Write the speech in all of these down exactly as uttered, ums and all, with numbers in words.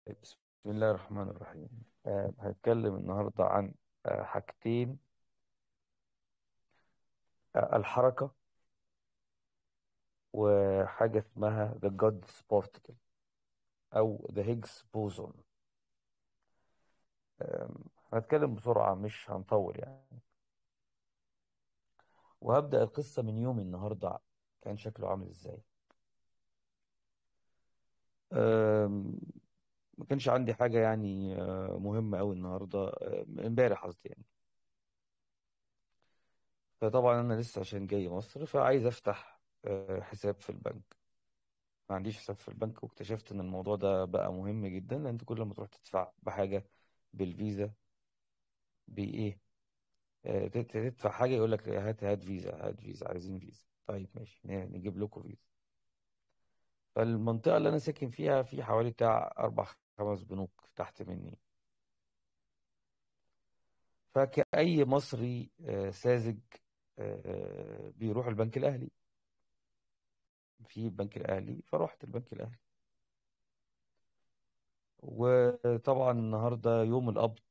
بسم الله الرحمن الرحيم. آه، هنتكلم النهاردة عن آه، حاجتين. آه، الحركة، وحاجة اسمها The God's Particle أو The Higgs Boson. آم، هنتكلم بسرعة، مش هنطول يعني. وهبدأ القصة من يومي النهاردة كان شكله عامل ازاي. آم، ما كانش عندي حاجة يعني آه، مهمة أوي النهاردة، آه، امبارح قصدي يعني. فطبعا أنا لسه عشان جاي مصر فعايز أفتح آه، حساب في البنك. ما عنديش حساب في البنك، واكتشفت ان الموضوع ده بقى مهم جدا، لان انت كل ما تروح تدفع بحاجه بالفيزا بايه، آه، تت- تدفع حاجه يقول لك هات هات فيزا، هات فيزا، عايزين فيزا. طيب ماشي، ن- نجيب لكم فيزا. فالمنطقه اللي انا ساكن فيها في حوالي بتاع اربع خمس بنوك تحت مني. فكأي مصري آه، ساذج، آه، بيروح البنك الاهلي. في البنك الاهلي، فرحت البنك الاهلي. وطبعا النهارده يوم القبض،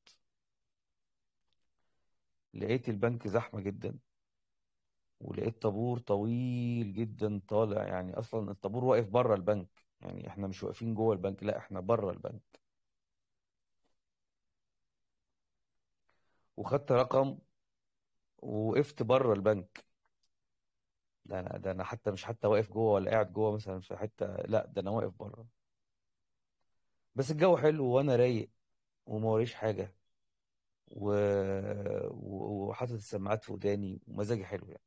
لقيت البنك زحمه جدا، ولقيت طابور طويل جدا طالع. يعني اصلا الطابور واقف بره البنك، يعني احنا مش واقفين جوه البنك، لا احنا بره البنك. وخدت رقم ووقفت بره البنك. ده انا ده انا حتى مش حتى واقف جوه ولا قاعد جوه مثلا في حته، لا ده انا واقف بره. بس الجو حلو وانا رايق وما وريش حاجه، و... و- وحاطط السماعات في وداني ومزاجي حلو يعني.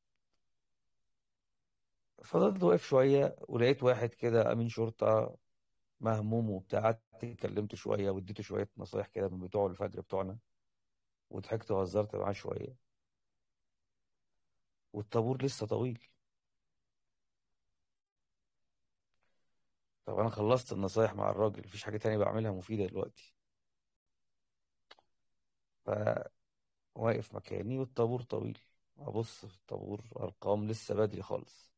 فضلت واقف شويه ولقيت واحد كده امين شرطه مهموم وبتاع، قعدت كلمته شويه واديته شويه نصايح كده من بتوع الفجر بتوعنا، وضحكت وهزرت معاه شوية. والطابور لسه طويل. طب أنا خلصت النصايح مع الراجل، مفيش حاجة تانية بعملها مفيدة دلوقتي. فواقف مكاني والطابور طويل، أبص في الطابور أرقام لسه بدري خالص.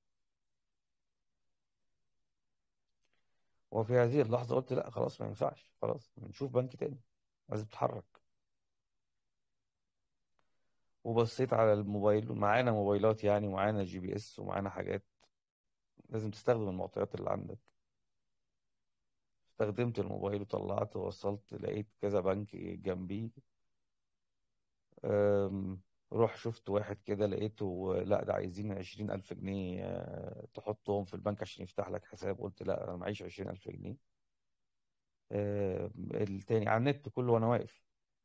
وفي هذه اللحظة قلت لا خلاص، ما ينفعش، خلاص نشوف بنك تاني، لازم تتحرك. وبصيت على الموبايل، معانا موبايلات يعني، ومعانا جي بي اس، ومعانا حاجات. لازم تستخدم المعطيات اللي عندك. استخدمت الموبايل وطلعت ووصلت، لقيت كذا بنك جنبي. أم، روح شفت واحد كده لقيته، لا ده عايزين عشرين ألف جنيه أه، تحطهم في البنك عشان يفتح لك حساب. قلت لا أنا معيش عشرين ألف جنيه. أه، التاني على النت كله وأنا واقف.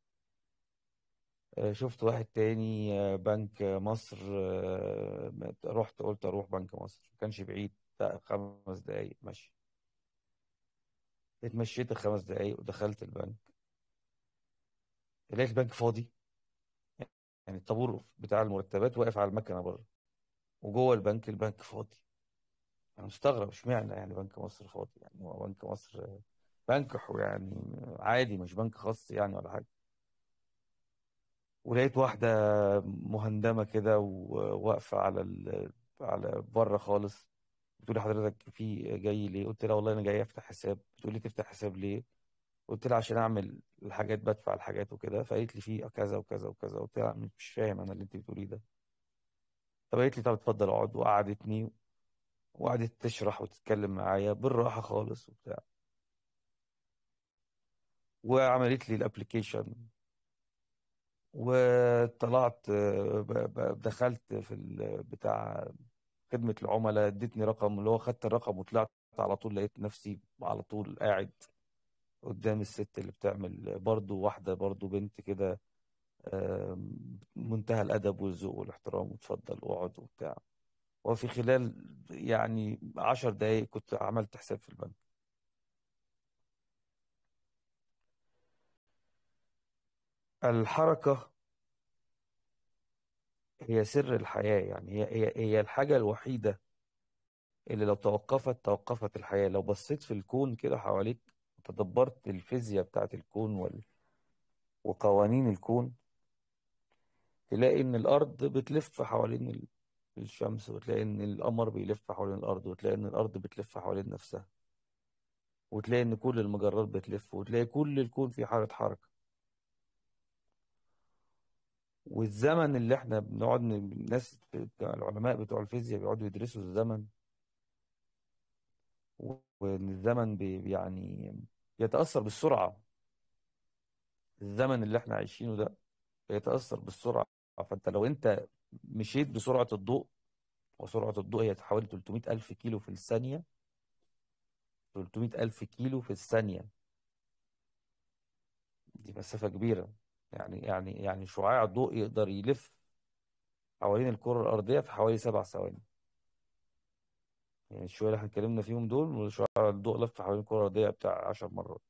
أه، شفت واحد تاني، أه، بنك مصر. أه، رحت قلت أروح بنك مصر، ما كانش بعيد، بتاع خمس دقايق مشي. اتمشيت الخمس دقايق ودخلت البنك. لقيت البنك فاضي، يعني الطابور بتاع المرتبات واقف على المكنة بره، وجوه البنك البنك فاضي. انا مستغرب اشمعنى يعني بنك مصر فاضي، يعني هو بنك مصر بنك حو- يعني عادي، مش بنك خاص يعني ولا حاجه. ولقيت واحده مهندمه كده وواقفه على ال... على بره خالص، بتقول لي حضرتك في جاي ليه؟ قلت لها والله انا جاي افتح حساب. بتقول لي تفتح حساب ليه؟ قلت لها عشان اعمل الحاجات، بدفع الحاجات وكده. فقالت لي في كذا وكذا وكذا. قلت لها مش فاهم انا اللي انت بتقوليه ده. طب قالت لي طب اتفضل اقعد، وقعدتني وقعدت تشرح وتتكلم معايا بالراحه خالص وبتاع. وعملت لي الابليكيشن، وطلعت، آه، ب- ب- دخلت في ال- بتاع خدمة العملاء، ادتني رقم، اللي هو خدت الرقم وطلعت على طول، لقيت نفسي على طول قاعد قدام الست اللي بتعمل، برضو واحدة برضو بنت كده، آم، منتهى الأدب والذوق والاحترام، وتفضل اقعد وبتاع. وفي خلال يعني عشر دقايق كنت عملت حساب في البنك. الحركة هي سر الحياة، يعني هي هي هي الحاجة الوحيدة اللي لو توقفت توقفت الحياة. لو بصيت في الكون كده حواليك وتدبرت الفيزياء بتاعت الكون وال... وقوانين الكون، تلاقي إن الأرض بتلف حوالين ال- الشمس، وتلاقي إن القمر بيلف حوالين الأرض، وتلاقي إن الأرض بتلف حوالين نفسها. وتلاقي ان كل المجرات بتلف، وتلاقي كل الكون فيه حالة حركة. والزمن اللي احنا بنقعد ن- الناس بتوع العلماء بتوع الفيزياء بيقعدوا يدرسوا الزمن، وان الزمن بي يعني يتأثر بالسرعة. الزمن اللي احنا عايشينه ده بيتأثر بالسرعة. فانت لو انت مشيت بسرعة الضوء، وسرعة الضوء هي حوالي ثلاثمائة ألف كيلو في الثانية. ثلاثمائة ألف كيلو في الثانية، دي مسافة كبيرة. يعني يعني يعني شعاع الضوء يقدر يلف حوالين الكرة الأرضية في حوالي سبع ثواني. يعني الشوية اللي احنا اتكلمنا فيهم دول، وشعاع الضوء لف حوالين الكرة الأرضية بتاع عشر مرات.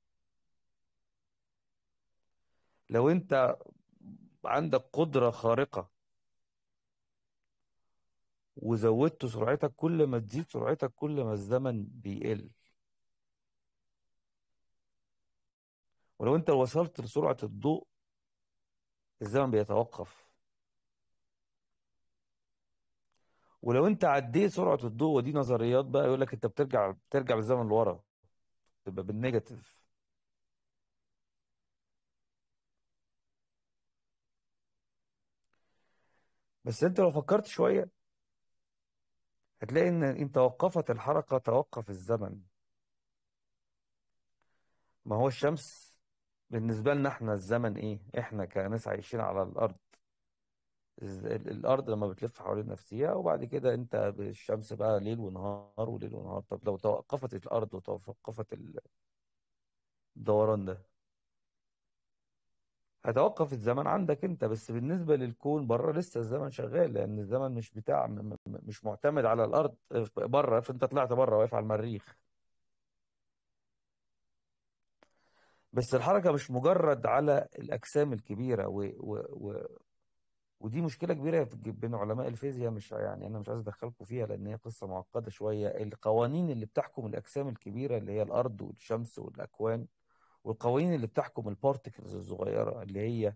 لو انت عندك قدرة خارقة وزودت سرعتك، كل ما تزيد سرعتك كل ما الزمن بيقل. ولو انت وصلت لسرعة الضوء، الزمن بيتوقف. ولو انت عديت سرعة الضوء، ودي نظريات بقى، يقول لك انت بترجع بترجع بالزمن لورا، تبقى بالنيجاتيف. بس انت لو فكرت شوية هتلاقي ان ان توقفت الحركة توقف الزمن. ما هو الشمس بالنسبة لنا احنا الزمن ايه؟ احنا كناس عايشين على الارض، الز- ال- الارض لما بتلف حوالين نفسها، وبعد كده انت بالشمس بقى ليل ونهار وليل ونهار. طب لو توقفت الارض وتوقفت الدوران ده، هتوقف الزمن عندك انت. بس بالنسبة للكون بره لسه الزمن شغال، لان الزمن مش بتاع م- م- مش معتمد على الارض. بره، فانت طلعت بره واقف على المريخ. بس الحركة مش مجرد على الاجسام الكبيرة، و... و... و... ودي مشكلة كبيرة في- بين علماء الفيزياء. مش يعني انا مش عايز ادخلكم فيها لان هي قصة معقدة شوية. القوانين اللي بتحكم الاجسام الكبيرة اللي هي الارض والشمس والاكوان، والقوانين اللي بتحكم البارتكلز الصغيرة اللي هي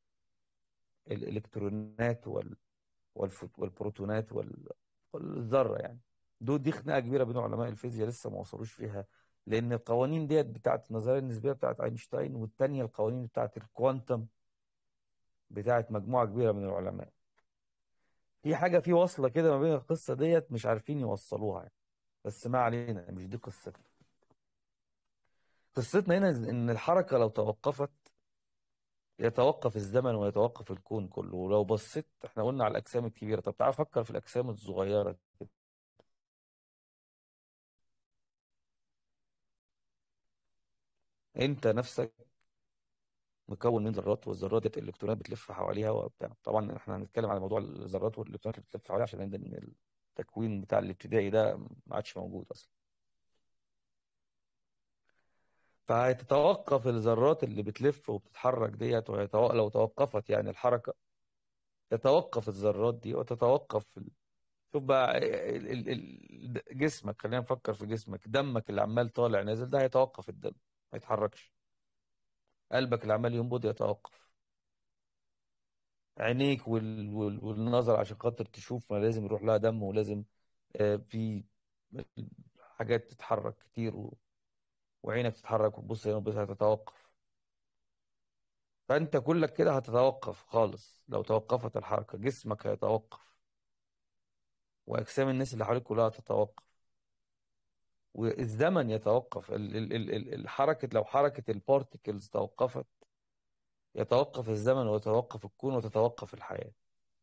الالكترونات والف- والبروتونات وال- والذره يعني. دول دي خناقه كبيره بين علماء الفيزياء لسه ما وصلوش فيها. لان القوانين ديت بتاعت النظريه النسبيه بتاعت اينشتاين، والتانيه القوانين بتاعت الكوانتم بتاعت مجموعه كبيره من العلماء. في حاجه في وصله كده ما بين القصه ديت مش عارفين يوصلوها يعني. بس ما علينا، مش دي قصتنا. قصتنا هنا ان الحركه لو توقفت يتوقف الزمن ويتوقف الكون كله. ولو بصيت، احنا قلنا على الاجسام الكبيره، طب تعال فكر في الاجسام الصغيره. انت نفسك مكون من ذرات، والذرات ديت الالكترونات بتلف حواليها وبتاع. طبعا احنا هنتكلم على موضوع الذرات والالكترونات اللي بتلف حواليها، عشان ان التكوين بتاع الابتدائي ده ما عادش موجود اصلا. فهتتوقف الذرات اللي بتلف وبتتحرك ديت، ويتو... لو توقفت يعني الحركة، تتوقف الذرات دي وتتوقف ال... شوف بقى ال... ال... ال... جسمك، خلينا نفكر في جسمك. دمك اللي عمال طالع نازل ده هيتوقف الدم، ما يتحركش. قلبك اللي عمال ينبض يتوقف. عينيك وال... وال... والنظر عشان خاطر تشوف، ما لازم يروح لها دم، ولازم آه، في حاجات تتحرك كتير، و... وعينك تتحرك وتبص هنا وبس هتتوقف. فانت كلك كده هتتوقف خالص. لو توقفت الحركة جسمك هيتوقف، واجسام الناس اللي حواليك كلها هتتوقف، والزمن يتوقف. ال... ال... ال... ال- الحركة، لو حركة البارتيكلز توقفت يتوقف الزمن ويتوقف الكون وتتوقف الحياة.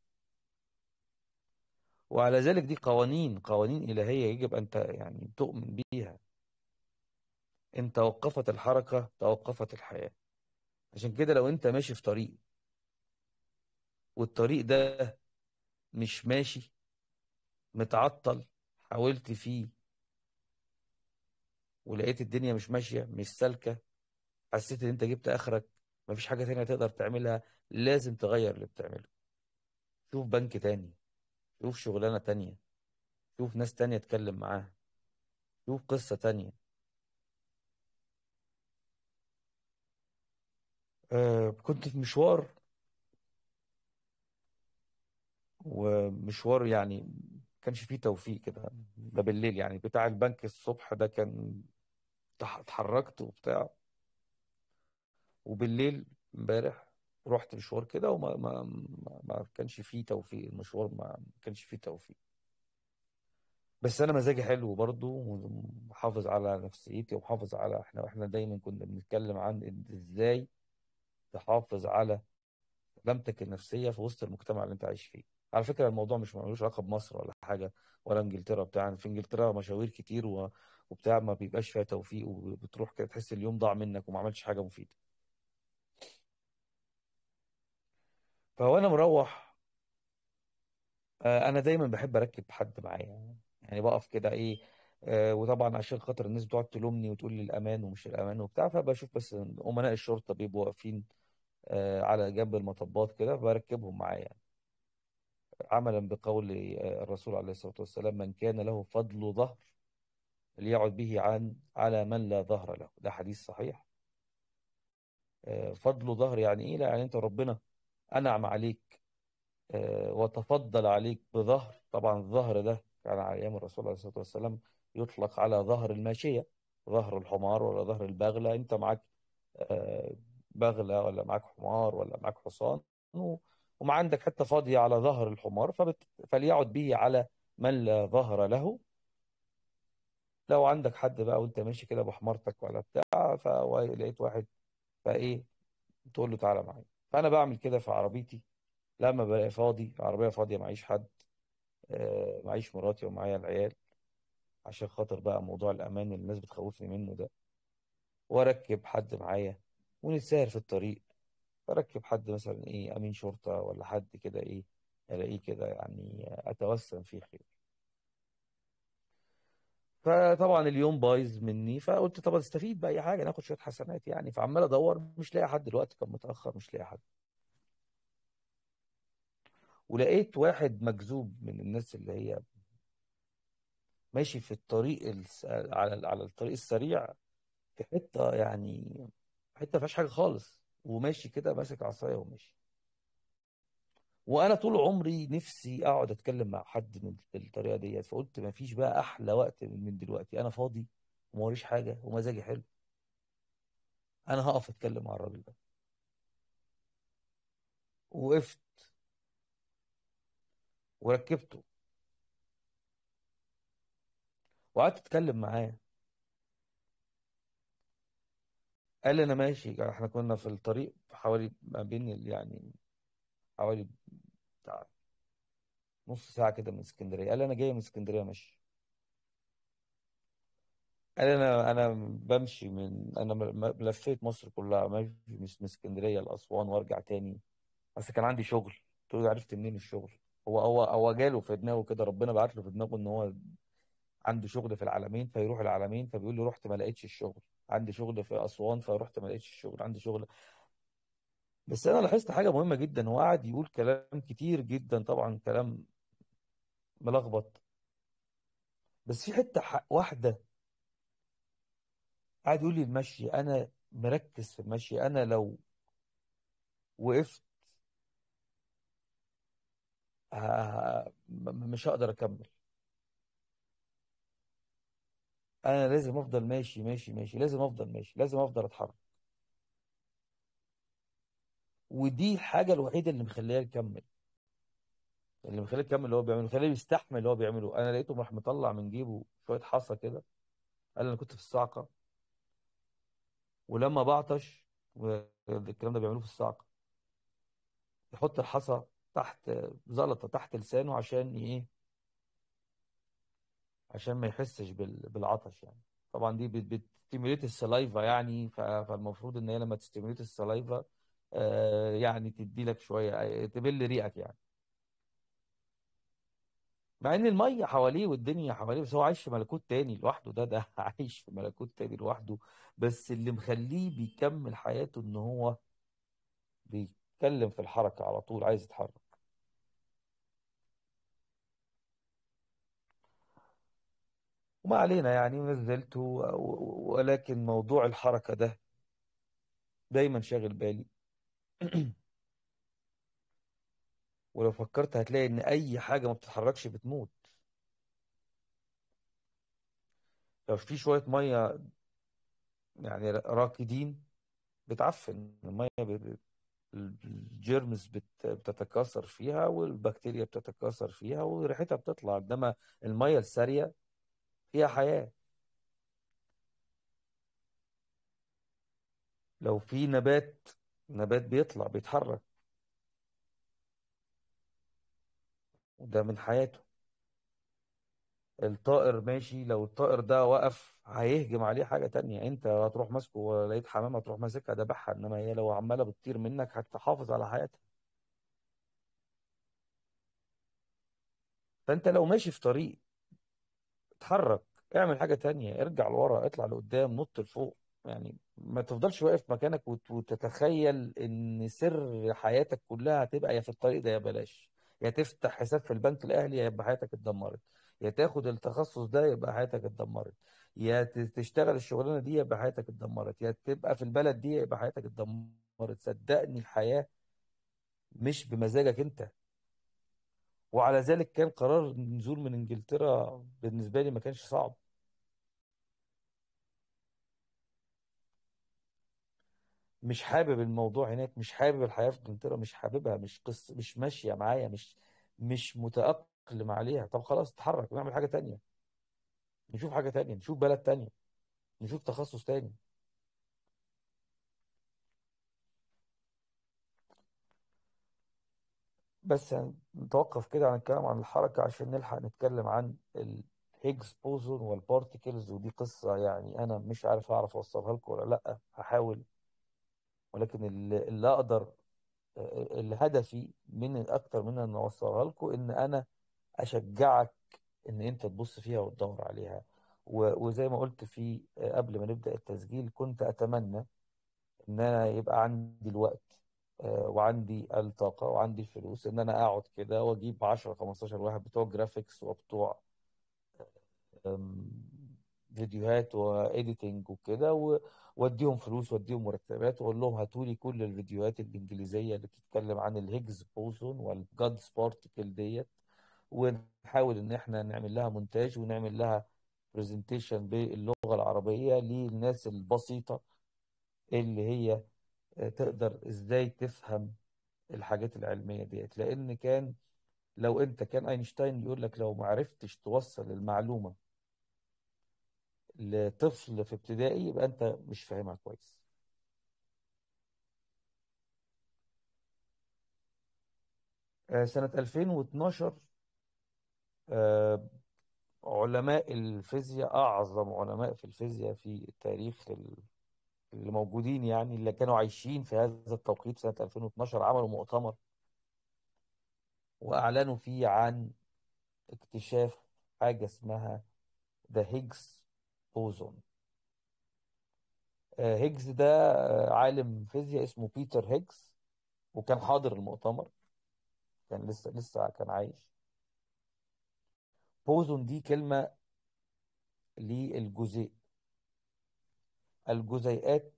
وعلى ذلك دي قوانين قوانين إلهية يجب أن ت- يعني تؤمن بيها. إن توقفت الحركة توقفت الحياة. عشان كده لو أنت ماشي في طريق، والطريق ده مش ماشي، متعطل، حاولت فيه ولقيت الدنيا مش ماشية، مش سالكة، حسيت إن أنت جبت آخرك، مفيش حاجة تانية تقدر تعملها، لازم تغير اللي بتعمله. شوف بنك تاني، شوف شغلانة تانية، شوف ناس تانية اتكلم معاها، شوف قصة تانية. آه كنت في مشوار، ومشوار يعني كانش فيه توفيق كده. ده بالليل يعني، بتاع البنك الصبح ده كان تح- اتحركت وبتاع. وبالليل امبارح رحت مشوار كده، وما ما ما ما كانش فيه توفيق، المشوار ما ما كانش فيه توفيق. بس انا مزاجي حلو برضه، ومحافظ على نفسيتي، ومحافظ على، احنا احنا دايما كنا بنتكلم عن إن ازاي تحافظ على سلامتك النفسيه في وسط المجتمع اللي انت عايش فيه. على فكره الموضوع مش ملوش علاقه بمصر ولا حاجه، ولا انجلترا بتاع. يعني في انجلترا مشاوير كتير و... وبتاع ما بيبقاش فيها توفيق، وبتروح كده تحس اليوم ضاع منك وما عملتش حاجه مفيده. فهو انا مروح، آه، انا دايما بحب اركب حد معايا، يعني بقف كده ايه. آه، وطبعا عشان خاطر الناس بتقعد تلومني وتقول لي الامان ومش الامان وبتاع، فبشوف بس إن امناء الشرطه بيبقوا واقفين آه، على جنب المطبات كده، بركبهم معايا يعني. عملا بقول آه، الرسول عليه الصلاه والسلام: من كان له فضل ظهر ليعد به عن على من لا ظهر له. ده حديث صحيح. آه، فضل ظهر يعني ايه؟ لا يعني انت ربنا انعم عليك آه، وتفضل عليك بظهر. طبعا الظهر ده كان على أيام الرسول عليه الصلاة والسلام يطلق على ظهر الماشية، ظهر الحمار ولا ظهر البغلة. أنت معاك آه، بغلة، ولا معاك حمار، ولا معاك حصان، و- وما عندك حتة فاضية على ظهر الحمار، فبت... فليعد به على من لا ظهر له. لو عندك حد بقى وانت ماشي كده بحمارتك ولا بتاع، فلقيت واحد، فايه، تقول له تعالى معايا. فانا بعمل كده في عربيتي لما بلاقي فاضي، العربية فاضية معيش حد، آه، معيش مراتي ومعايا العيال، عشان خاطر بقى موضوع الأمان اللي الناس بتخوفني منه ده، وأركب حد معايا ونتساهر في الطريق. أركب حد مثلا إيه، أمين شرطة ولا حد كده إيه، ألاقيه كده يعني أتوسم فيه خير. فطبعا اليوم بايظ مني، فقلت طب استفيد بأي حاجة، ناخد شوية حسنات يعني. فعمال أدور مش لاقي حد، دلوقتي كان متأخر مش لاقي حد. ولقيت واحد مجذوب من الناس اللي هي ماشي في الطريق الس... على على الطريق السريع، في حته يعني، حته ما فيهاش حاجه خالص، وماشي كده ماسك عصايه وماشي. وانا طول عمري نفسي اقعد اتكلم مع حد من الطريقه ديت، فقلت ما فيش بقى احلى وقت من من دلوقتي، انا فاضي وموريش حاجه ومزاجي حلو، انا هقف اتكلم مع الراجل ده. وقفت وركبته وقعدت اتكلم معاه. قال لي انا ماشي. احنا كنا في الطريق حوالي ما بين ال- يعني حوالي بتاع نص ساعه كده من اسكندريه. قال لي انا جاي من اسكندريه ماشي. قال انا انا بمشي من انا م- م- لفيت مصر كلها ماشي، مش من اسكندريه لاسوان وارجع تاني، بس كان عندي شغل. قلت له عرفت منين الشغل؟ هو هو هو جاله في دماغه كده، ربنا بعت له في دماغه ان هو عنده شغل في العلمين فيروح العلمين، فبيقول لي رحت ما لقيتش الشغل. عندي شغل في اسوان فرحت ما لقيتش الشغل، عندي شغل. بس انا لاحظت حاجه مهمه جدا، هو قاعد يقول كلام كتير جدا، طبعا كلام ملخبط، بس في حته ح- واحده قاعد يقول لي المشي. انا مركز في المشي، انا لو وقفت ه- م- مش هقدر اكمل. انا لازم افضل ماشي ماشي ماشي، لازم افضل ماشي، لازم افضل اتحرك. ودي الحاجه الوحيده اللي مخليه يكمل، اللي مخليه يكمل اللي هو بيعمله، مخليه يستحمل اللي هو بيعمله. انا لقيته راح مطلع من جيبه شويه حصى كده، قال انا كنت في الصاعقه، ولما بعطش، والكلام ده بيعملوه في الصاعقه، يحط الحصى تحت زلطه تحت لسانه عشان ايه، عشان ما يحسش بال- بالعطش يعني. طبعا دي بت- بتستيميوليت السلايفا يعني، ف- فالمفروض ان هي لما تستيميوليت السلايفا آه، يعني تدي لك شويه آه، تبل ريقك يعني. مع ان الميه حواليه والدنيا حواليه، بس هو عايش في ملكوت تاني لوحده. ده ده عايش في ملكوت تاني لوحده. بس اللي مخليه بيكمل حياته ان هو بيتكلم في الحركه على طول، عايز يتحرك. وما علينا يعني، ونزلت و- و- ولكن موضوع الحركه ده دايما شاغل بالي. ولو فكرت هتلاقي ان اي حاجه ما بتتحركش بتموت. لو في شويه ميه يعني راكدين بتعفن الميه، ب- ب- الجيرمز بت- بتتكاثر فيها والبكتيريا بتتكاثر فيها وريحتها بتطلع. انما الميه الساريه فيها حياه. لو في نبات، نبات بيطلع بيتحرك، وده من حياته. الطائر ماشي، لو الطائر ده وقف هيهجم عليه حاجة تانية، انت هتروح ماسكه، ولقيت حمامة هتروح ماسكها دبحها، انما هي لو عمالة بتطير منك هتحافظ على حياتها. فانت لو ماشي في طريق، اتحرك، اعمل حاجة تانية، ارجع لورا، اطلع لقدام، نط لفوق. يعني ما تفضلش واقف مكانك وت- وتتخيل ان سر حياتك كلها هتبقى يا في الطريق ده يا بلاش. يا تفتح حساب في البنك الاهلي يبقى حياتك اتدمرت، يا تاخد التخصص ده يبقى حياتك اتدمرت، يا ت- تشتغل الشغلانة دي يبقى حياتك اتدمرت، يا تبقى في البلد دي يبقى حياتك اتدمرت. صدقني الحياة مش بمزاجك انت. وعلى ذلك كان قرار النزول من انجلترا بالنسبة لي ما كانش صعب. مش حابب الموضوع هناك، مش حابب الحياة في انجلترا، مش حاببها، مش قصة، مش ماشية معايا، مش مش متأقلم عليها. طب خلاص اتحرك ونعمل حاجة تانية، نشوف حاجة تانية، نشوف بلد تانية، نشوف تخصص تاني. بس يعني نتوقف كده عن الكلام عن الحركة عشان نلحق نتكلم عن الهيجز بوزون والبارتيكلز، ودي قصة يعني أنا مش عارف أعرف أوصلها لكم ولا لأ، هحاول. ولكن اللي, اللي أقدر، اللي هدفي من أكتر من أن أوصلها لكم إن أنا اشجعك ان انت تبص فيها وتدور عليها. و- وزي ما قلت في قبل ما نبدأ التسجيل، كنت اتمنى ان انا يبقى عندي الوقت، آه، وعندي الطاقة وعندي الفلوس ان انا اقعد كده واجيب عشرة خمستاشر واحد بتوع جرافيكس وبتوع آم، فيديوهات وإيديتنج وكده، و- واديهم فلوس واديهم مرتبات واقول لهم هاتوا لي كل الفيديوهات الانجليزيه اللي بتتكلم عن الهيجز بوزون والجادز بارتيكل ديت، ونحاول ان احنا نعمل لها مونتاج ونعمل لها برزنتيشن باللغه العربيه للناس البسيطه اللي هي آه، تقدر ازاي تفهم الحاجات العلميه ديت. لان كان، لو انت كان اينشتاين يقول لك لو ما عرفتش توصل المعلومه لطفل في ابتدائي يبقى انت مش فاهمها كويس. آه، سنة ألفين واتناشر، آه، علماء الفيزياء، أعظم علماء في الفيزياء في التاريخ ال- اللي موجودين، يعني اللي كانوا عايشين في هذا التوقيت سنة ألفين واتناشر، عملوا مؤتمر وأعلنوا فيه عن اكتشاف حاجة اسمها ذا هيجز بوزون. آه، هيجز ده آه، عالم فيزياء اسمه بيتر هيجز، وكان حاضر المؤتمر، كان لسه لسه كان عايش. بوزون دي كلمة للجزيء، الجزيئات.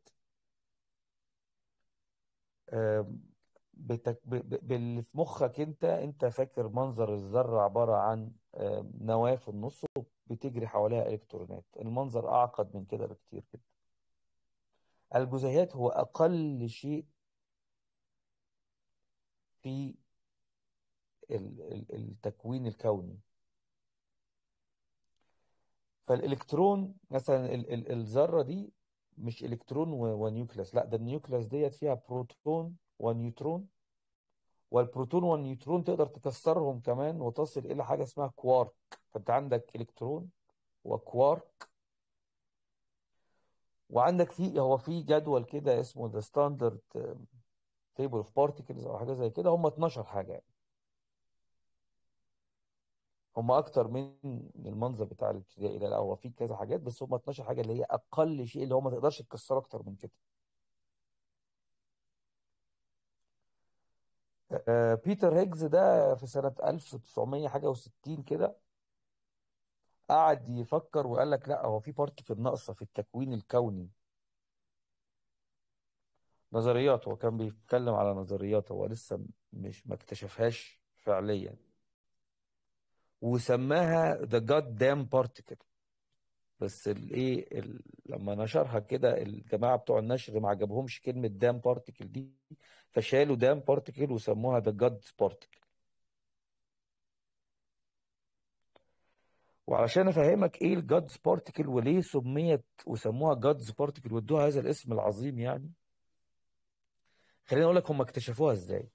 آم، بتك... ب... ب... باللي في مخك، انت انت فاكر منظر الذرة عبارة عن آم، نواة في النص بتجري حواليها الكترونات. المنظر اعقد من كده بكتير جدا. الجزيئات هو اقل شيء في ال... ال... التكوين الكوني. فالالكترون مثلا، ال... ال... الذرة دي مش الكترون و... ونيوكليس، لا، ده النيوكليس ديت فيها بروتون ونيوترون، والبروتون والنيوترون تقدر تكسرهم كمان وتصل الى حاجه اسمها كوارك. فانت عندك الكترون وكوارك، وعندك في، هو في جدول كده اسمه ذا ستاندرد تيبل اوف بارتيكلز او حاجه زي كده، هم اتناشر حاجه يعني. هم اكتر من المنظر بتاع الابتدائي ده، لا هو في كذا حاجات، بس هم اتناشر حاجه اللي هي اقل شيء اللي هو ما تقدرش تكسره اكتر من كده. آه، بيتر هيجز ده في سنه ألف وتسعمية حاجه و60 كده قعد يفكر وقال لك لا، هو في بارتيكل ناقصه في التكوين الكوني. نظريات، هو كان بيتكلم على نظريات، هو لسه م- مش ما اكتشفهاش فعليا، وسماها the goddamn particle. بس الايه ال- لما نشرها كده الجماعه بتوع النشر ما عجبهمش كلمه دام بارتيكل دي، فشالوا دام بارتيكل وسموها ذا جاد بارتيكل. وعلشان افهمك ايه الجادز بارتيكل وليه سميت وسموها جادز بارتيكل وادوها هذا الاسم العظيم يعني، خليني اقول لك هم اكتشفوها ازاي.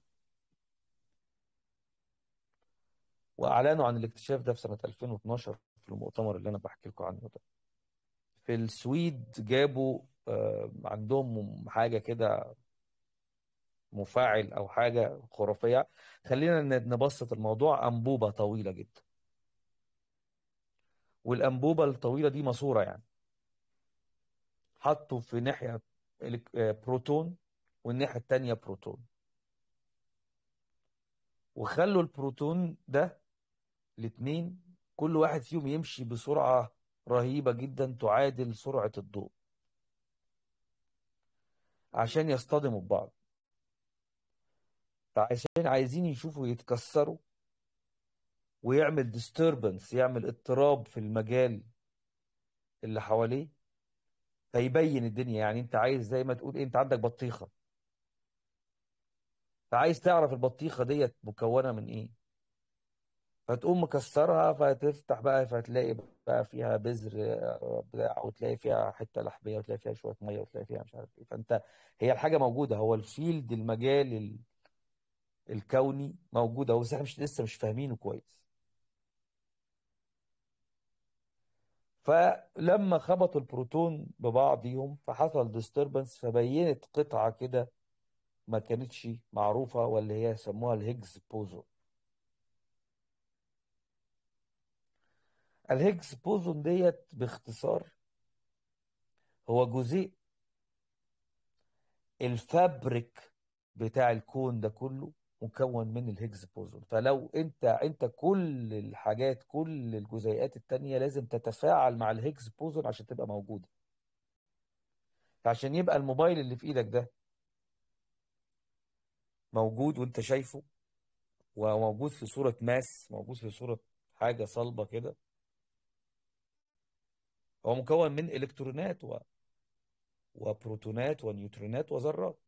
واعلنوا عن الاكتشاف ده في سنة ألفين واتناشر في المؤتمر اللي انا بحكي لكم عنه ده. في السويد جابوا آه، عندهم حاجة كده، مفاعل او حاجة خرافية. خلينا ن- نبسط الموضوع. انبوبة طويلة جدا، والانبوبة الطويلة دي ماسورة يعني. حطوا في ناحية إلك- آه، بروتون، والناحية التانية بروتون، وخلوا البروتون ده الاتنين كل واحد فيهم يمشي بسرعة رهيبة جدا تعادل سرعة الضوء عشان يصطدموا ببعض. فعشان عايزين يشوفوا يتكسروا ويعمل disturbance، يعمل اضطراب في المجال اللي حواليه، فيبين الدنيا. يعني انت عايز زي ما تقول ايه، انت عندك بطيخة، فعايز تعرف البطيخة ديت مكونة من ايه، فتقوم مكسرها فتفتح بقى فتلاقي بقى فيها بذر آه، بتاع، وتلاقي فيها حته لحميه، وتلاقي فيها شويه ميه، وتلاقي فيها مش عارف ايه. فانت هي الحاجه موجوده، هو الفيلد المجال ال- الكوني موجود اهو، بس احنا مش لسه مش فاهمينه كويس. فلما خبطوا البروتون ببعضهم فحصل ديستربنس، فبينت قطعه كده ما كانتش معروفه، واللي هي سموها الهيجز بوزون. الهيجز بوزون ديت باختصار هو جزيء الفابريك بتاع الكون ده كله مكون من الهيجز بوزون. فلو انت انت كل الحاجات، كل الجزيئات التانية لازم تتفاعل مع الهيجز بوزون عشان تبقى موجودة. فعشان يبقى الموبايل اللي في ايدك ده موجود وانت شايفه، وموجود في صورة ماس، موجود في صورة حاجة صلبة كده، هو مكون من الكترونات و... وبروتونات ونيوترونات وذرات.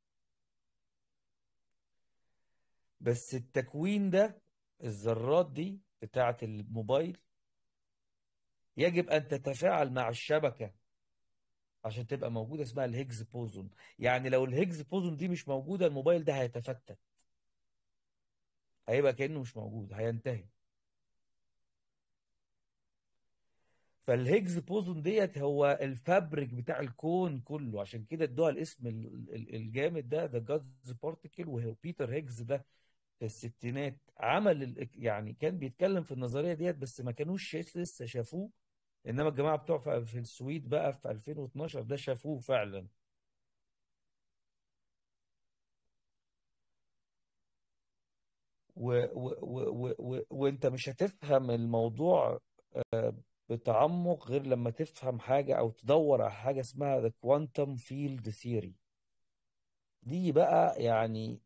بس التكوين ده، الذرات دي بتاعت الموبايل، يجب أن تتفاعل مع الشبكة عشان تبقى موجودة، اسمها الهيجز بوزون. يعني لو الهيجز بوزون دي مش موجودة الموبايل ده هيتفتت، هيبقى كأنه مش موجود، هينتهي. فالهيجز بوزون ديت هو الفابريك بتاع الكون كله، عشان كده ادوها الاسم ال- ال- الجامد ده، ذا جادز بارتيكل. وهو بيتر هيجز ده في الستينات عمل ال- يعني كان بيتكلم في النظرية ديت، بس ما كانوش لسه شافوه. انما الجماعة بتوع في في السويد بقى في ألفين واتناشر ده شافوه فعلا. و و و و و وانت مش هتفهم الموضوع آه، بتعمق غير لما تفهم حاجة او تدور على حاجة اسمها the quantum field theory. دي بقى يعني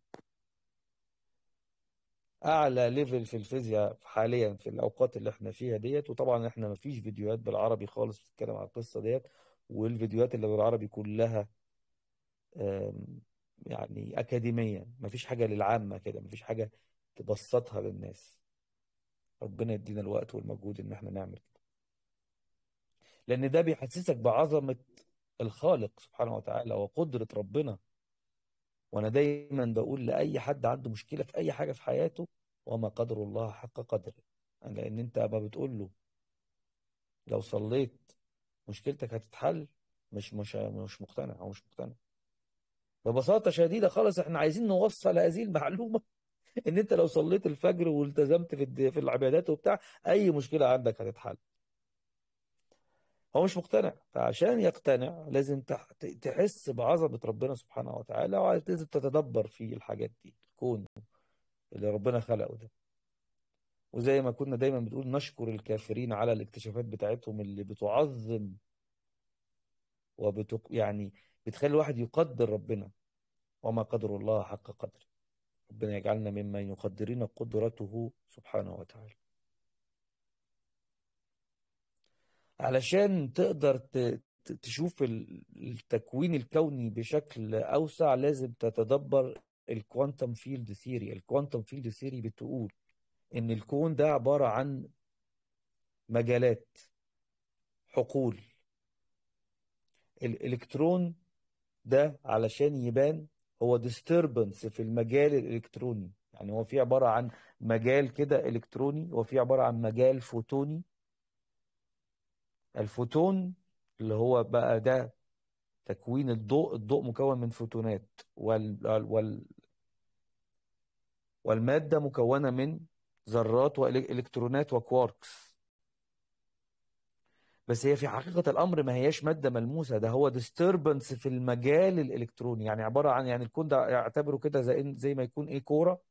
اعلى ليفل في الفيزياء حاليا في الاوقات اللي احنا فيها ديت. وطبعا احنا ما فيش فيديوهات بالعربي خالص بتتكلم عن القصة ديت، والفيديوهات اللي بالعربي كلها آم، يعني اكاديمية، ما فيش حاجة للعامة كده، ما فيش حاجة تبسطها للناس. ربنا يدينا الوقت والمجهود ان احنا نعمل كده، لان ده بيحسسك بعظمة الخالق سبحانه وتعالى وقدرة ربنا. وانا دايما بقول لاي حد عنده مشكلة في اي حاجة في حياته، وما قدر الله حق قدره. لان انت ما بتقول له لو صليت مشكلتك هتتحل، مش مش مش مقتنع، او مش مقتنع. ببساطة شديدة خالص احنا عايزين نوصل هذه المعلومة ان انت لو صليت الفجر والتزمت في الد- في العبادات وبتاع، اي مشكلة عندك هتتحل. هو مش مقتنع، فعشان يقتنع لازم تح- تحس بعظمة ربنا سبحانه وتعالى، ولازم تتدبر في الحاجات دي، الكون اللي ربنا خلقه ده. وزي ما كنا دايما بنقول، نشكر الكافرين على الاكتشافات بتاعتهم اللي بتعظم وبتق... يعني بتخلي الواحد يقدر ربنا. وما قدر الله حق قدره. ربنا يجعلنا ممن يقدرين قدرته سبحانه وتعالى. علشان تقدر ت- ت- تشوف ال- التكوين الكوني بشكل أوسع لازم تتدبر الكوانتم فيلد ثيوري. الكوانتم فيلد ثيوري بتقول إن الكون ده عبارة عن مجالات، حقول. الإلكترون ده علشان يبان هو disturbance في المجال الإلكتروني، يعني هو في عبارة عن مجال كده إلكتروني وفي عبارة عن مجال فوتوني. الفوتون اللي هو بقى ده تكوين الضوء. الضوء مكون من فوتونات، وال... وال... والمادة مكونة من ذرات وإلكترونات وكواركس. بس هي في حقيقة الأمر ما هياش مادة ملموسة، ده هو disturbance في المجال الإلكتروني. يعني عبارة عن، يعني الكون ده اعتبره كده زي إن- زي ما يكون إيه كورة،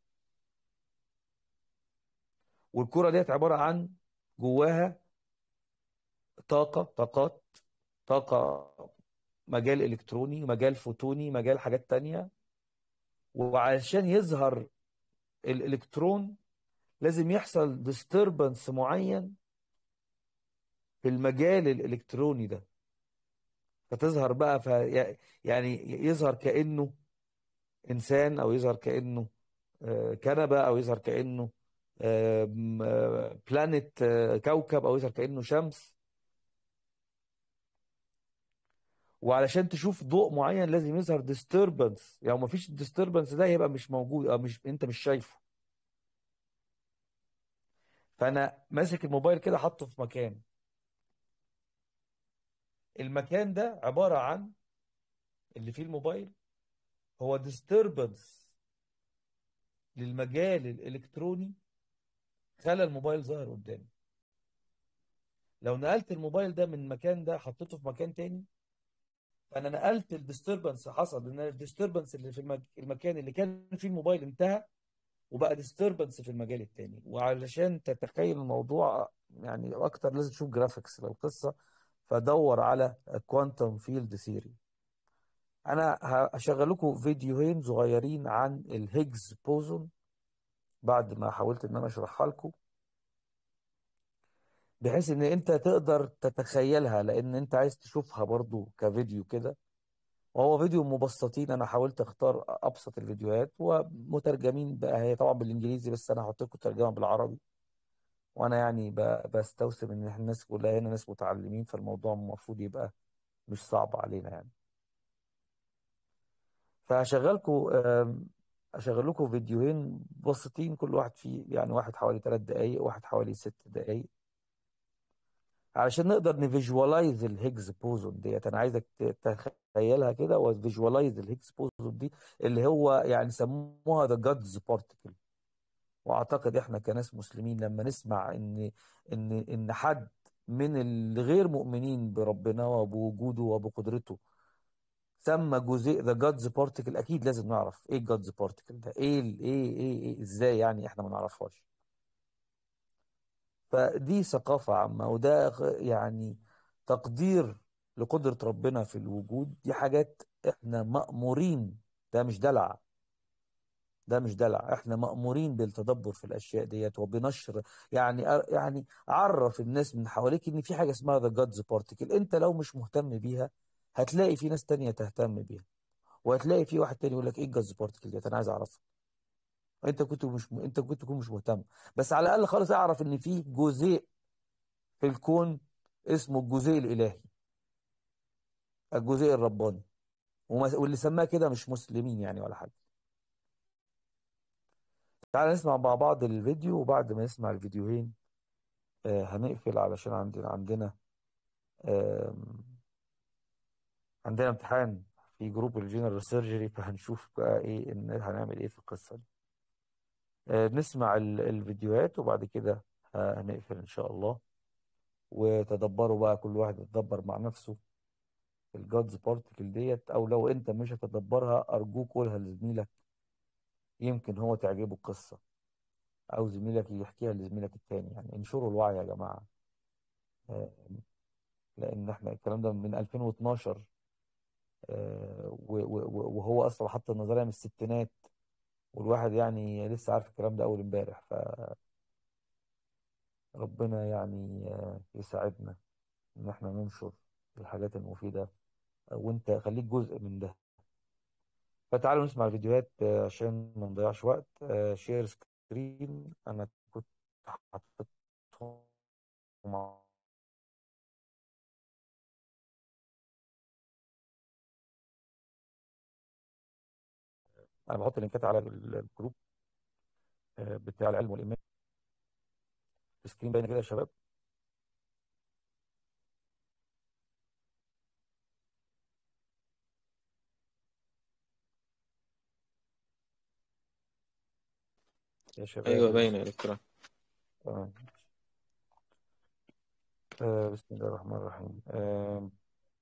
والكورة ديت عبارة عن جواها طاقة، طاقات، طاقة، مجال إلكتروني، مجال فوتوني، مجال حاجات تانية. وعشان يظهر الإلكترون لازم يحصل disturbance معين في المجال الإلكتروني ده، فتظهر بقى في، يعني يظهر كأنه إنسان، أو يظهر كأنه آه، كنبة، أو يظهر كأنه بلانت، كوكب، أو يظهر كأنه شمس. وعلشان تشوف ضوء معين لازم يظهر disturbance، يعني ما فيش disturbance ده يبقى مش موجود، أو مش أنت مش شايفه. فأنا ماسك الموبايل كده حاطه في مكان، المكان ده عبارة عن اللي فيه الموبايل هو disturbance للمجال الإلكتروني، خلى الموبايل ظاهر قدامي. لو نقلت الموبايل ده من المكان ده حطيته في مكان تاني، فانا نقلت الديستربنس. حصل ان الديستربنس اللي في المك... المكان اللي كان فيه الموبايل انتهى، وبقى ديستربنس في المجال التاني. وعلشان تتخيل الموضوع يعني اكتر لازم تشوف جرافيكس للقصة، فدور على كوانتم فيلد ثيوري. انا هشغل لكم فيديوهين صغيرين عن الهيجز بوزون بعد ما حاولت ان انا اشرحها لكم، بحيث ان انت تقدر تتخيلها، لان انت عايز تشوفها برضو كفيديو كده. وهو فيديو مبسطين، انا حاولت اختار ابسط الفيديوهات ومترجمين بقى، هي طبعا بالانجليزي بس انا هحط لكم ترجمه بالعربي. وانا يعني ب- بستوسم ان احنا الناس كلها هنا ناس متعلمين، فالموضوع المفروض يبقى مش صعب علينا يعني. فهشغلكم اشغل لكم فيديوهين بسيطين، كل واحد فيه يعني واحد حوالي ثلاث دقائق وواحد حوالي ست دقائق، علشان نقدر نفيجوالايز الهيجز بوزون ديت. انا عايزك ت- تتخيلها كده وفيجوالايز الهيجز بوزون دي، اللي هو يعني سموها ذا جادز بارتيكل. واعتقد احنا كناس مسلمين لما نسمع ان ان ان حد من الغير مؤمنين بربنا وبوجوده وبقدرته سمى جزيء ذا جادز بارتيكل، اكيد لازم نعرف ايه الجادز بارتيكل ده، ايه ال- ايه ايه, إيه ازاي يعني احنا ما نعرفهاش. فدي ثقافة عامة، وده غ- يعني تقدير لقدرة ربنا في الوجود. دي حاجات احنا مأمورين، ده مش دلع، ده مش دلع، احنا مأمورين بالتدبر في الاشياء ديت وبنشر. يعني يعني عرف الناس من حواليك ان في حاجة اسمها ذا جادز بارتيكل. انت لو مش مهتم بيها هتلاقي في ناس تانية تهتم بيها، وهتلاقي في واحد تاني يقول لك ايه الجادز بارتيكل ديت، انا عايز اعرفها. انت كنت مش م... انت كنت تكون مش مهتم، بس على الاقل خالص اعرف ان في جزيء في الكون اسمه الجزيء الإلهي، الجزيء الرباني. وما- واللي سماه كده مش مسلمين يعني ولا حاجة. تعال نسمع مع بعض الفيديو، وبعد ما نسمع الفيديوهين آه هنقفل، علشان عندنا عندنا آه عندنا امتحان في جروب الجنرال سيرجري، فهنشوف بقى ايه إن هنعمل ايه في القصة دي. آه نسمع ال- الفيديوهات وبعد كده آه هنقفل ان شاء الله. وتدبروا بقى، كل واحد يتدبر مع نفسه الجادز بارتكل ديت، او لو انت مش هتدبرها ارجوك قولها لزميلك، يمكن هو تعجبه القصة، او زميلك يحكيها لزميلك التاني. يعني انشروا الوعي يا جماعة. آه، لان احنا الكلام ده من ألفين واتناشر، آه، و- و- وهو اصلا حط النظرية من الستينات، والواحد يعني لسه عارف الكلام ده اول امبارح. فربنا يعني آه، يساعدنا. ان احنا ننشر الحاجات المفيدة، وانت خليك جزء من ده. فتعالوا نسمع الفيديوهات آه، عشان ما نضيعش وقت. شير سكرين. انا كنت حاططهم مع- انا بحط اللينكات على ال- الجروب آه، بتاع العلم والايمان. السكرين باينه كده يا شباب؟ يا شباب ايوه يا باينه يوسف. يا دكتور. تمام. آه، بسم الله الرحمن الرحيم. آه،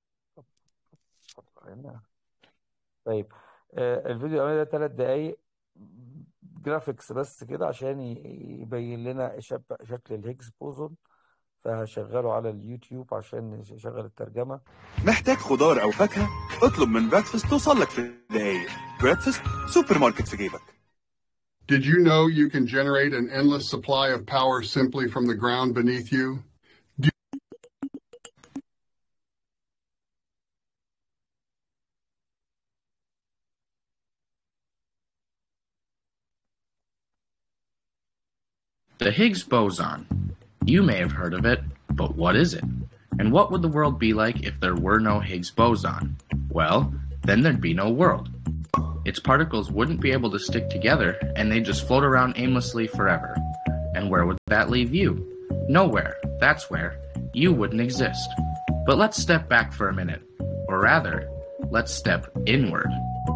هنا. طيب. آه، الفيديو الاولاني ده ثلاث دقايق، جرافيكس بس كده عشان ي- يبين لنا شب- شكل الهيجز بوزون. فهشغله على اليوتيوب عشان يشغل الترجمة. محتاج خضار أو فاكهة؟ اطلب من بريكفاست توصل لك في دقايق. بريكفاست سوبر ماركت في جيبك. Did you know you can generate an endless supply of power simply from the ground beneath you? The Higgs boson. You may have heard of it, but what is it? And what would the world be like if there were no Higgs boson? Well, then there'd be no world. Its particles wouldn't be able to stick together, and they'd just float around aimlessly forever. And where would that leave you? Nowhere. That's where. You wouldn't exist. But let's step back for a minute. Or rather, let's step inward.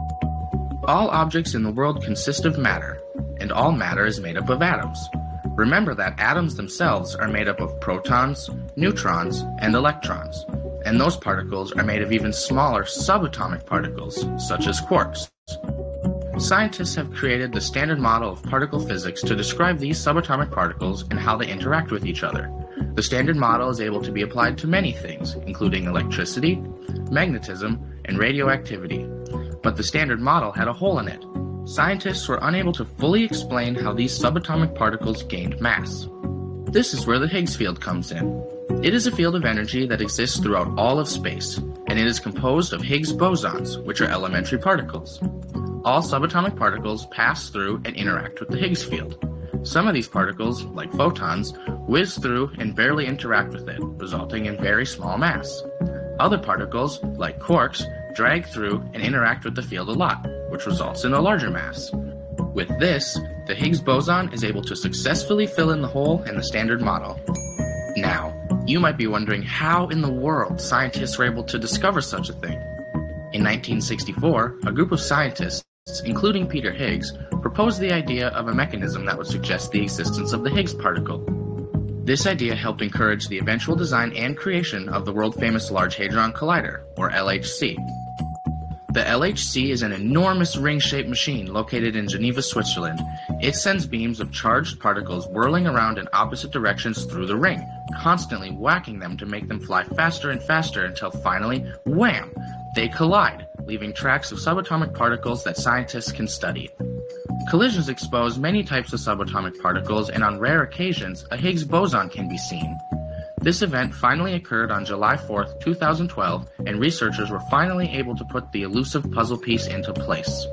All objects in the world consist of matter, and all matter is made up of atoms. Remember that atoms themselves are made up of protons, neutrons, and electrons, and those particles are made of even smaller subatomic particles, such as quarks. Scientists have created the standard model of particle physics to describe these subatomic particles and how they interact with each other. The standard model is able to be applied to many things, including electricity, magnetism, and radioactivity. But the standard model had a hole in it. Scientists were unable to fully explain how these subatomic particles gained mass. This is where the Higgs field comes in. It is a field of energy that exists throughout all of space, and it is composed of Higgs bosons, which are elementary particles. All subatomic particles pass through and interact with the Higgs field. Some of these particles, like photons, whiz through and barely interact with it, resulting in very small mass. Other particles, like quarks, drag through and interact with the field a lot, which results in a larger mass. With this, the Higgs boson is able to successfully fill in the hole in the standard model. Now, you might be wondering how in the world scientists were able to discover such a thing. In nineteen sixty-four, a group of scientists, including Peter Higgs, proposed the idea of a mechanism that would suggest the existence of the Higgs particle. This idea helped encourage the eventual design and creation of the world-famous Large Hadron Collider, or L H C. The L H C is an enormous ring-shaped machine located in Geneva, Switzerland. It sends beams of charged particles whirling around in opposite directions through the ring, constantly whacking them to make them fly faster and faster until finally, wham! They collide, leaving tracks of subatomic particles that scientists can study. Collisions expose many types of subatomic particles, and on rare occasions, a Higgs boson can be seen. This event finally occurred on July fourth, two thousand twelve, and researchers were finally able to put the elusive puzzle piece into place.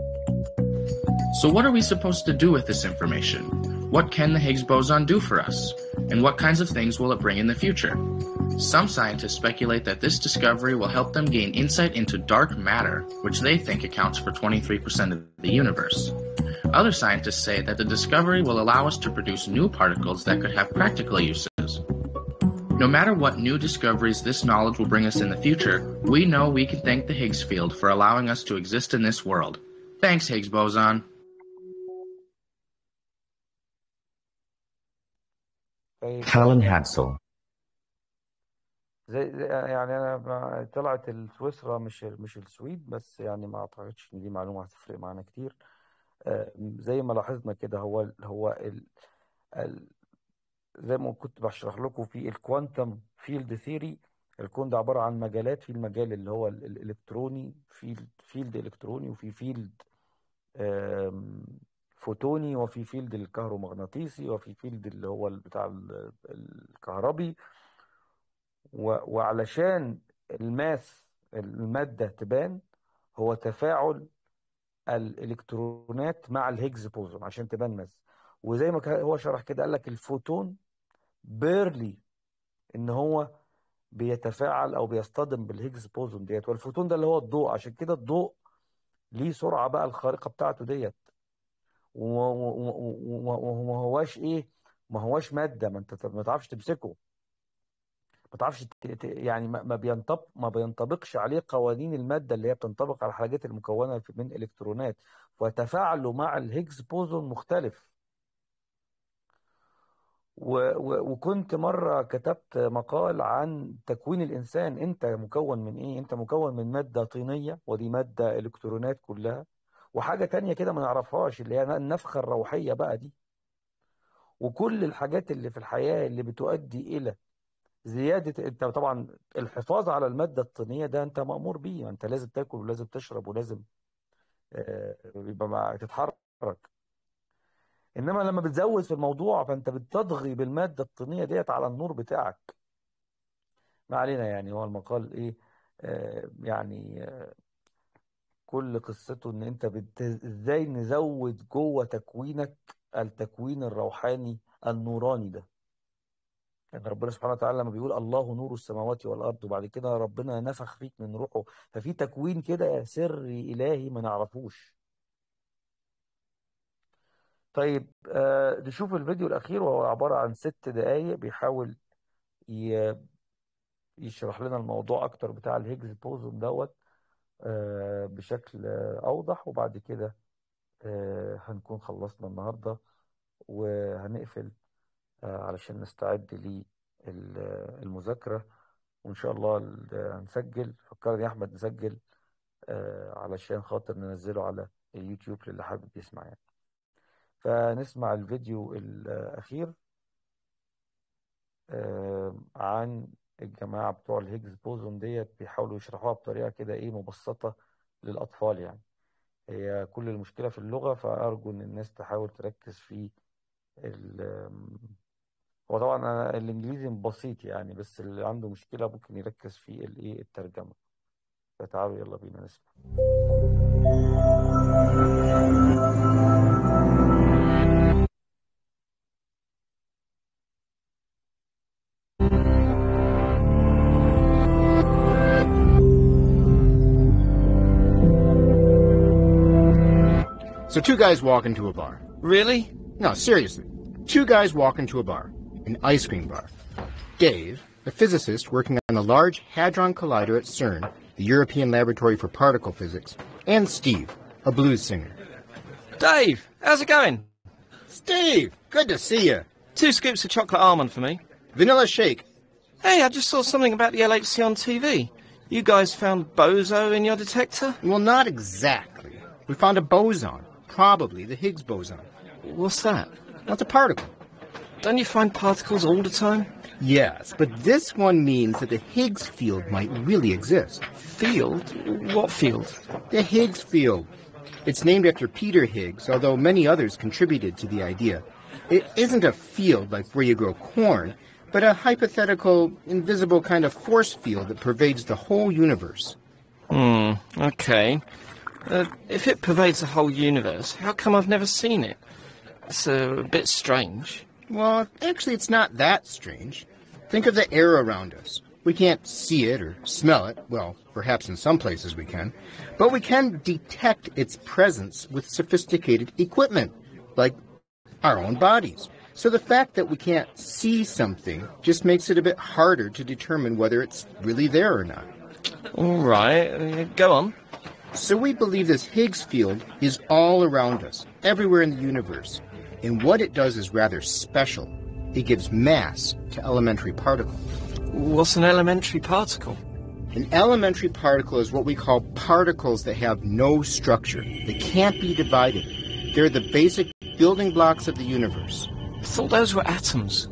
So what are we supposed to do with this information? What can the Higgs boson do for us? And what kinds of things will it bring in the future? Some scientists speculate that this discovery will help them gain insight into dark matter, which they think accounts for twenty-three percent of the universe. Other scientists say that the discovery will allow us to produce new particles that could have practical uses. No matter what new discoveries this knowledge will bring us in the future, we know we can thank the Higgs field for allowing us to exist in this world. Thanks, Higgs boson. طيب. Colin Hansel. زي زي- يعني انا ما- طلعت سويسرا مش مش السويد، بس يعني ما اعتقدش ان دي معلومه هتفرق معانا كتير. آه، زي ما لاحظنا كده، هو هو ال ال زي ما كنت بشرح لكم في الكوانتم فيلد ثيوري. الكون ده عباره عن مجالات. في المجال اللي هو ال- الالكتروني، فيلد فيلد الكتروني، وفي فيلد آم، فوتوني، وفي فيلد الكهرومغناطيسي، وفي فيلد اللي هو ال- بتاع ال- الكهربي. و- وعلشان الماس المادة تبان، هو تفاعل الإلكترونات مع الهيجز بوزون عشان تبان ماس. وزي ما كان هو شرح كده، قال لك الفوتون بيرلي ان هو بيتفاعل او بيصطدم بالهيجز بوزون ديت، والفوتون ده اللي هو الضوء. عشان كده الضوء ليه سرعة بقى الخارقة بتاعته ديت، وما وما هواش ايه، ما هواش مادة ما انت ما تعرفش تمسكه، ما تعرفش ت- ت- يعني ما ما بينطبق ما بينطبقش عليه قوانين المادة اللي هي بتنطبق على الحاجات المكونة في- من الكترونات، وتفاعله مع الهيجز بوزون مختلف. و و وكنت مرة كتبت مقال عن تكوين الإنسان. أنت مكون من إيه؟ أنت مكون من مادة طينية، ودي مادة إلكترونات كلها، وحاجة تانية كده ما نعرفهاش اللي هي النفخة الروحية بقى دي. وكل الحاجات اللي في الحياة اللي بتؤدي إلى زيادة، أنت طبعا الحفاظ على المادة الطينية ده أنت مأمور بيه، أنت لازم تاكل ولازم تشرب ولازم آه، يبقى مع- تتحرك. إنما لما بتزود في الموضوع فأنت بتضغي بالمادة الطينية ديت على النور بتاعك. ما علينا، يعني هو المقال ايه، آه يعني آه كل قصته ان انت بت... ازاي نزود جوه تكوينك التكوين الروحاني النوراني ده. يعني ربنا سبحانه وتعالى لما بيقول الله نور السماوات والارض، وبعد كده ربنا نفخ فيك من روحه، ففي تكوين كده سري الهي ما نعرفوش. طيب آه نشوف الفيديو الاخير، وهو عبارة عن ست دقايق بيحاول ي... يشرح لنا الموضوع اكتر بتاع الهيجز بوزون دوت آه، بشكل آه، أوضح. وبعد كده آه، هنكون خلصنا النهاردة وهنقفل آه، علشان نستعد للمذاكرة. وإن شاء الله ال- هنسجل، فكرني يا أحمد نسجل آه، علشان خاطر ننزله على اليوتيوب للي حابب يسمع يعني. فنسمع الفيديو الأخير آه، عن الجماعة بتوع الهيجز بوزون ديت، بيحاولوا يشرحوها بطريقة كده إيه مبسطة للأطفال يعني. هي كل المشكلة في اللغة، فأرجو إن الناس تحاول تركز في ال هو طبعا أنا الإنجليزي بسيط يعني، بس اللي عنده مشكلة ممكن يركز في الإيه الترجمة. فتعالوا يلا بينا نسمع. So two guys walk into a bar. Really? No, seriously. Two guys walk into a bar, an ice cream bar. Dave, a physicist working on the Large Hadron Collider at CERN, the European Laboratory for Particle Physics, and Steve, a blues singer. Dave, how's it going? Steve, good to see you. Two scoops of chocolate almond for me. Vanilla shake. Hey, I just saw something about the L H C on T V. You guys found bozo in your detector? Well, not exactly. We found a boson, probably the Higgs boson. What's that? That's a particle. Don't you find particles all the time? Yes, but this one means that the Higgs field might really exist. Field? What field? The Higgs field. It's named after Peter Higgs, although many others contributed to the idea. It isn't a field like where you grow corn, but a hypothetical, invisible kind of force field that pervades the whole universe. Hmm, okay. Uh, if it pervades the whole universe, how come I've never seen it? It's uh, a bit strange. Well, actually, it's not that strange. Think of the air around us. We can't see it or smell it. Well, perhaps in some places we can. But we can detect its presence with sophisticated equipment, like our own bodies. So the fact that we can't see something just makes it a bit harder to determine whether it's really there or not. All right, uh, go on. So we believe this Higgs field is all around us, everywhere in the universe. And what it does is rather special. It gives mass to elementary particles. What's an elementary particle? An elementary particle is what we call particles that have no structure. They can't be divided. They're the basic building blocks of the universe. I thought those were atoms.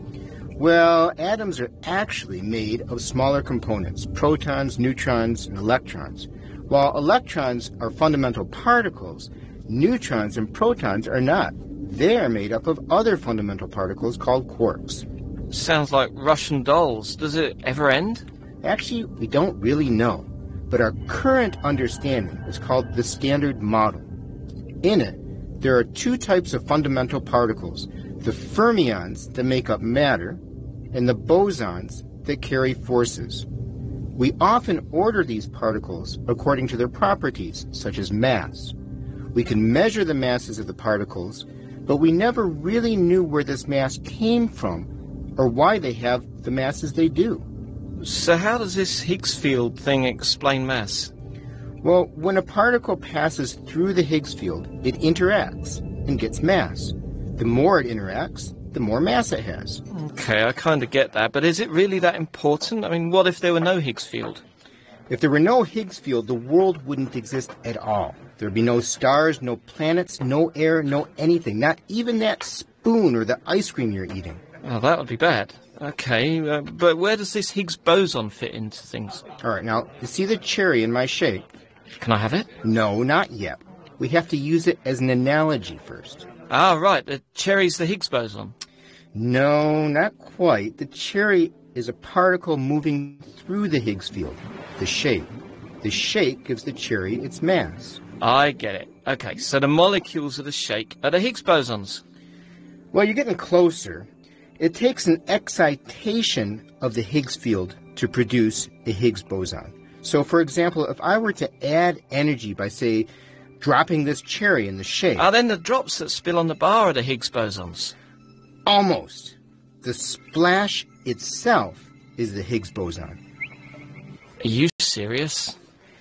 Well, atoms are actually made of smaller components, protons, neutrons, and electrons. While electrons are fundamental particles, neutrons and protons are not. They are made up of other fundamental particles called quarks. Sounds like Russian dolls. Does it ever end? Actually, we don't really know, but our current understanding is called the Standard Model. In it, there are two types of fundamental particles, the fermions that make up matter, and the bosons that carry forces. We often order these particles according to their properties, such as mass. We can measure the masses of the particles, but we never really knew where this mass came from or why they have the masses they do. So how does this Higgs field thing explain mass? Well, when a particle passes through the Higgs field, it interacts and gets mass. The more it interacts, the more mass it has. Okay, I kind of get that, but is it really that important? I mean, what if there were no Higgs field? If there were no Higgs field, the world wouldn't exist at all. There'd be no stars, no planets, no air, no anything, not even that spoon or the ice cream you're eating. Oh, that would be bad. Okay, uh, but where does this Higgs boson fit into things? All right, now, you see the cherry in my shake? Can I have it? No, not yet. We have to use it as an analogy first. Ah, right, the cherry's the Higgs boson. No, not quite. The cherry is a particle moving through the Higgs field, the shake. The shake gives the cherry its mass. I get it. Okay, so the molecules of the shake are the Higgs bosons. Well, you're getting closer. It takes an excitation of the Higgs field to produce a Higgs boson. So, for example, if I were to add energy by, say, dropping this cherry in the shake... Ah, then the drops that spill on the bar are the Higgs bosons. Almost. The splash itself is the Higgs boson. Are you serious?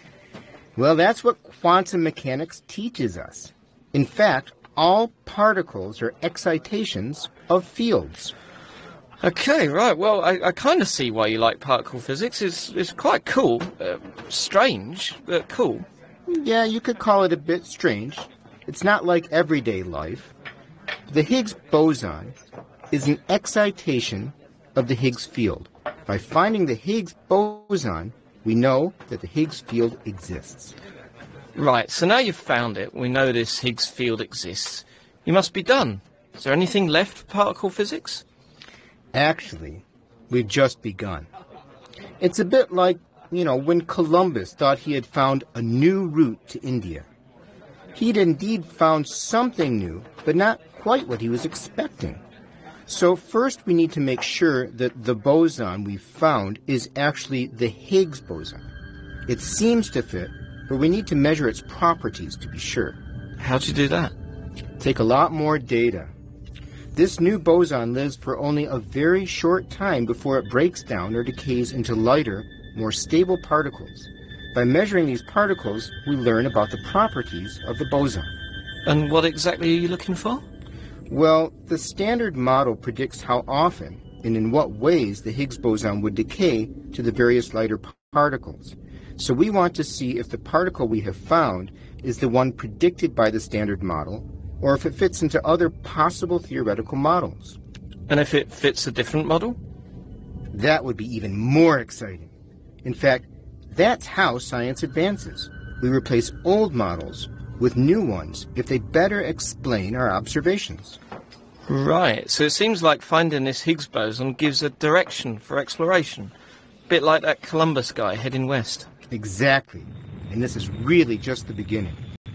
Well, that's what quantum mechanics teaches us. In fact, all particles are excitations of fields. Okay, right. Well, I, I kind of see why you like particle physics. It's, it's quite cool. Uh, strange, but cool. Yeah, you could call it a bit strange. It's not like everyday life. The Higgs boson is an excitation of the Higgs field. By finding the Higgs boson, we know that the Higgs field exists. Right, so now you've found it, we know this Higgs field exists. You must be done. Is there anything left for particle physics? Actually, we've just begun. It's a bit like, you know, when Columbus thought he had found a new route to India. He'd indeed found something new, but not quite what he was expecting. So first we need to make sure that the boson we've found is actually the Higgs boson. It seems to fit, but we need to measure its properties to be sure. How'd you do that? Take a lot more data. This new boson lives for only a very short time before it breaks down or decays into lighter, more stable particles. By measuring these particles, we learn about the properties of the boson. And what exactly are you looking for? Well, the Standard Model predicts how often and in what ways the Higgs boson would decay to the various lighter p- particles. So we want to see if the particle we have found is the one predicted by the Standard Model, or if it fits into other possible theoretical models. And if it fits a different model? That would be even more exciting. In fact, that's how science advances. We replace old models with new ones if they better explain our observations. Right, so it seems like finding this Higgs boson gives a direction for exploration. A bit like that Columbus guy heading west. Exactly. And this is really just the beginning.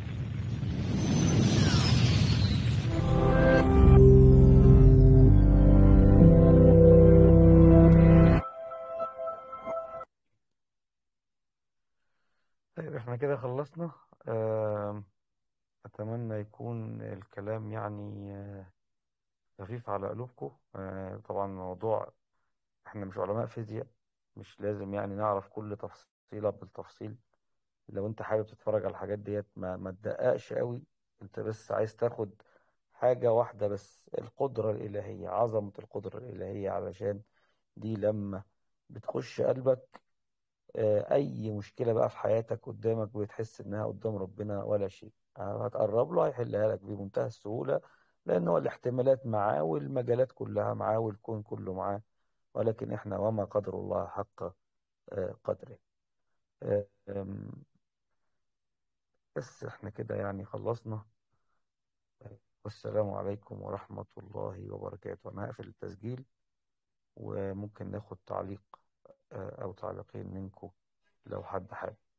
طيب احنا كده خلصنا. آم، أتمنى يكون الكلام يعني آه، خفيف على قلوبكم. آه، طبعا الموضوع احنا مش علماء فيزياء، مش لازم يعني نعرف كل تفصيلة بالتفصيل. لو انت حابب تتفرج على الحاجات ديت ما ما تدققش قوي، انت بس عايز تاخد حاجة واحدة بس، القدرة الإلهية، عظمة القدرة الإلهية، علشان دي لما بتخش قلبك آه، أي مشكلة بقى في حياتك قدامك بتحس إنها قدام ربنا ولا شيء. آه، هتقرب له هيحلها لك بمنتهى السهولة، لأن هو الاحتمالات معاه والمجالات كلها معاه والكون كله معاه، ولكن إحنا وما قدر الله حق آه، قدره. آه، آم، بس إحنا كده يعني خلصنا. والسلام عليكم ورحمة الله وبركاته. أنا هقفل التسجيل وممكن ناخد تعليق آه، أو تعليقين منكم لو حد حابب.